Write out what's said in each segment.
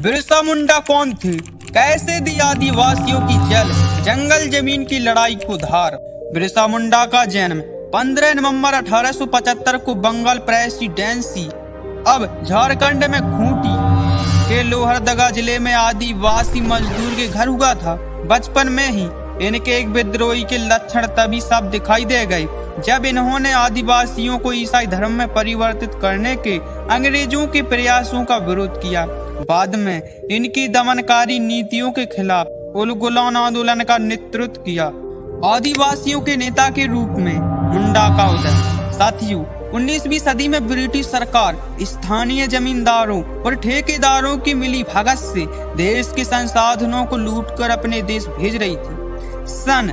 बिरसा मुंडा कौन थे? कैसे दी आदिवासियों की जंगल जमीन की लड़ाई को धार? बिरसा मुंडा का जन्म 15 नवंबर 1875 को बंगाल प्रेसिडेंसी अब झारखंड में खूंटी के लोहरदगा जिले में आदिवासी मजदूर के घर हुआ था। बचपन में ही इनके एक विद्रोही के लक्षण तभी सब दिखाई दे गए जब इन्होंने आदिवासियों को ईसाई धर्म में परिवर्तित करने के अंग्रेजों के प्रयासों का विरोध किया। बाद में इनकी दमनकारी नीतियों के खिलाफ उलगुलान आंदोलन का नेतृत्व किया। आदिवासियों के नेता के रूप में मुंडा का उदय। साथियों, 19वीं सदी में ब्रिटिश सरकार स्थानीय जमींदारों और ठेकेदारों की मिली भगत से देश के संसाधनों को लूटकर अपने देश भेज रही थी। सन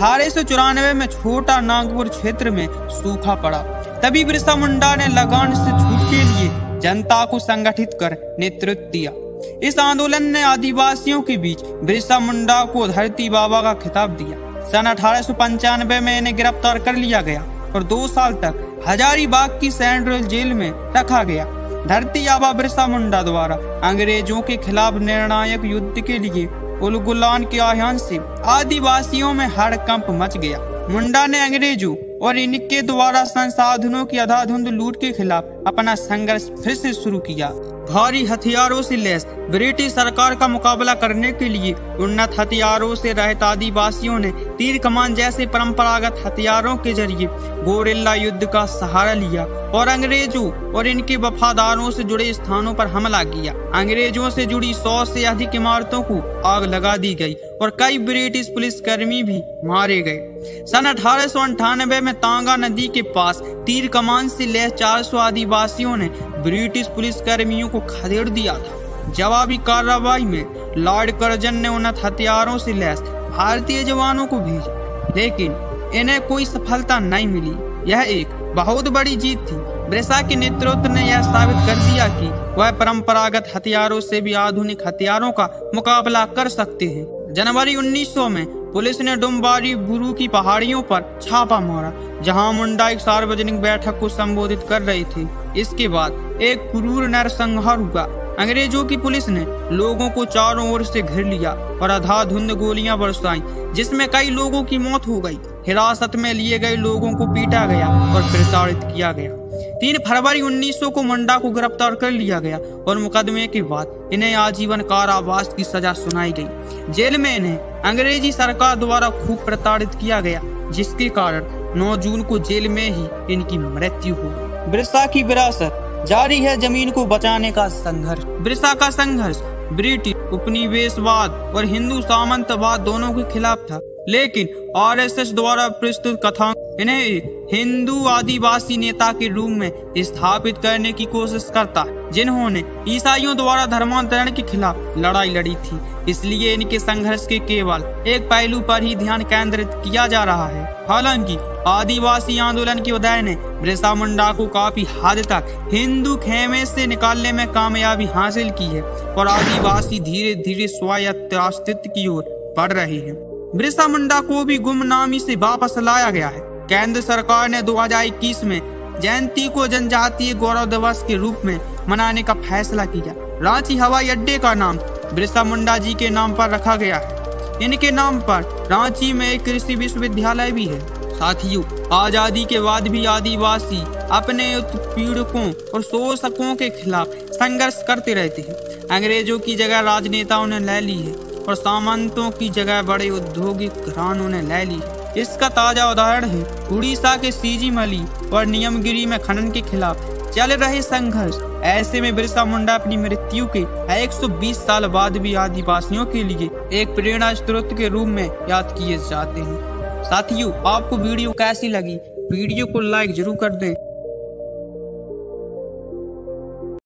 1894 में छोटा नागपुर क्षेत्र में सूखा पड़ा। तभी बिरसा मुंडा ने लगान से छूट के लिए जनता को संगठित कर नेतृत्व दिया। इस आंदोलन ने आदिवासियों के बीच बिरसा मुंडा को धरती बाबा का खिताब दिया। सन 1895 में इन्हें गिरफ्तार कर लिया गया और 2 साल तक हजारीबाग की सेंट्रल जेल में रखा गया। धरती बाबा बिरसा मुंडा द्वारा अंग्रेजों के खिलाफ निर्णायक युद्ध के लिए उलगुलान के आह्वान से आदिवासियों में हड़कंप मच गया। मुंडा ने अंग्रेजों और इनके द्वारा संसाधनों की अंधाधुंध लूट के खिलाफ अपना संघर्ष फिर से शुरू किया। भारी हथियारों से लैस ब्रिटिश सरकार का मुकाबला करने के लिए उन्नत हथियारों से रहित आदिवासियों ने तीर कमान जैसे परंपरागत हथियारों के जरिए गोरिल्ला युद्ध का सहारा लिया और अंग्रेजों और इनके वफादारों से जुड़े स्थानों पर हमला किया। अंग्रेजों से जुड़ी 100 से अधिक इमारतों को आग लगा दी गई और कई ब्रिटिश पुलिसकर्मी भी मारे गए। सन 1898 में तांगा नदी के पास तीर कमान से लैस 400 आदिवासियों ने ब्रिटिश पुलिसकर्मियों को खदेड़ दिया था। जवाबी कार्रवाई में लॉर्ड कर्जन ने उन्नत हथियारों से लैस भारतीय जवानों को भेजा, लेकिन इन्हें कोई सफलता नहीं मिली। यह एक बहुत बड़ी जीत थी। बिरसा के नेतृत्व ने यह साबित कर दिया कि वह परंपरागत हथियारों से भी आधुनिक हथियारों का मुकाबला कर सकते हैं। जनवरी 1900 में पुलिस ने डुम्बारी बुरू की पहाड़ियों पर छापा मारा, जहां मुंडा एक सार्वजनिक बैठक को संबोधित कर रहे थे। इसके बाद एक क्रूर नरसंहार हुआ। अंग्रेजों की पुलिस ने लोगों को चारों ओर से घेर लिया और अंधाधुंध गोलियां बरसाई, जिसमें कई लोगों की मौत हो गई। हिरासत में लिए गए लोगों को पीटा गया और प्रताड़ित किया गया। 3 फरवरी 1900 को मुंडा को गिरफ्तार कर लिया गया और मुकदमे के बाद इन्हें आजीवन कारावास की सजा सुनाई गई। जेल में इन्हें अंग्रेजी सरकार द्वारा खूब प्रताड़ित किया गया, जिसके कारण 9 जून को जेल में ही इनकी मृत्यु हो गई। बिरसा की विरासत जारी है जमीन को बचाने का संघर्ष। बिरसा का संघर्ष ब्रिटिश उपनिवेशवाद और हिंदू सामंतवाद दोनों के खिलाफ था, लेकिन आरएसएस द्वारा प्रस्तुत कथाओं इन्हें एक हिंदू आदिवासी नेता के रूप में स्थापित करने की कोशिश करता है, जिन्होंने ईसाइयों द्वारा धर्मांतरण के खिलाफ लड़ाई लड़ी थी। इसलिए इनके संघर्ष के केवल एक पहलू पर ही ध्यान केंद्रित किया जा रहा है। हालांकि आदिवासी आंदोलन के उदय ने बिरसा मुंडा को काफी हद तक हिंदू खेमे से निकालने में कामयाबी हासिल की है और आदिवासी धीरे धीरे स्वायत्त अस्तित्व की ओर बढ़ रहे हैं। बिरसा मुंडा को भी गुमनामी से वापस लाया गया है। केंद्र सरकार ने 2021 में जयंती को जनजातीय गौरव दिवस के रूप में मनाने का फैसला किया। रांची हवाई अड्डे का नाम बिरसा मुंडा जी के नाम पर रखा गया है। इनके नाम पर रांची में एक कृषि विश्वविद्यालय भी है। साथियों, आजादी के बाद भी आदिवासी अपने उत्पीड़कों और शोषकों के खिलाफ संघर्ष करते रहते हैं। अंग्रेजों की जगह राजनेताओं ने ले ली है और सामंतों की जगह बड़े औद्योगिक घरानों ने ले ली है। इसका ताजा उदाहरण है उड़ीसा के सीजीमली और नियमगिरी में खनन के खिलाफ चल रहे संघर्ष। ऐसे में बिरसा मुंडा अपनी मृत्यु के 120 साल बाद भी आदिवासियों के लिए एक प्रेरणा स्रोत के रूप में याद किए जाते हैं। साथियों, आपको वीडियो कैसी लगी? वीडियो को लाइक जरूर कर दें